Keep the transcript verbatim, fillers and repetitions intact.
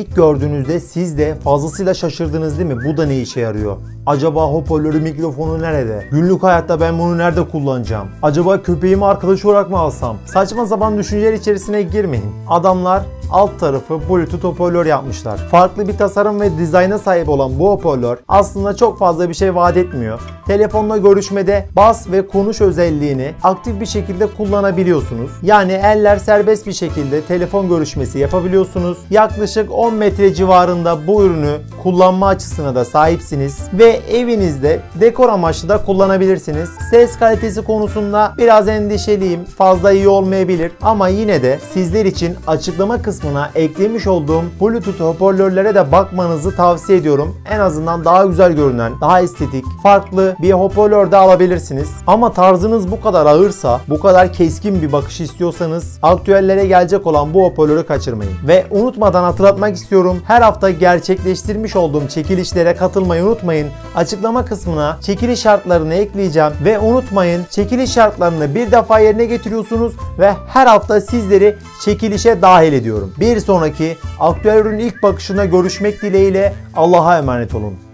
İlk gördüğünüzde siz de fazlasıyla şaşırdınız değil mi? Bu da ne işe yarıyor? Acaba hoparlörü, mikrofonu nerede? Günlük hayatta ben bunu nerede kullanacağım? Acaba köpeğimi arkadaş olarak mı alsam? Saçma sapan düşünceler içerisine girmeyin. Adamlar alt tarafı Bluetooth hoparlör yapmışlar. Farklı bir tasarım ve dizayna sahip olan bu hoparlör aslında çok fazla bir şey vaat etmiyor. Telefonla görüşmede bas ve konuş özelliğini aktif bir şekilde kullanabiliyorsunuz. Yani eller serbest bir şekilde telefon görüşmesi yapabiliyorsunuz. Yaklaşık on metre civarında bu ürünü kullanma açısına da sahipsiniz ve evinizde dekor amaçlı da kullanabilirsiniz. Ses kalitesi konusunda biraz endişeliyim. Fazla iyi olmayabilir ama yine de sizler için açıklama kısmına eklemiş olduğum Bluetooth hoparlörlere de bakmanızı tavsiye ediyorum. En azından daha güzel görünen, daha estetik, farklı bir hoparlör de alabilirsiniz. Ama tarzınız bu kadar ağırsa, bu kadar keskin bir bakış istiyorsanız aktüellere gelecek olan bu hoparlörü kaçırmayın. Ve unutmadan hatırlatmak istiyorum. Her hafta gerçekleştirmiş olduğum çekilişlere katılmayı unutmayın. Açıklama kısmına çekiliş şartlarını ekleyeceğim ve unutmayın, çekiliş şartlarını bir defa yerine getiriyorsunuz ve her hafta sizleri çekilişe dahil ediyorum. Bir sonraki aktüel ürün ilk bakışına görüşmek dileğiyle Allah'a emanet olun.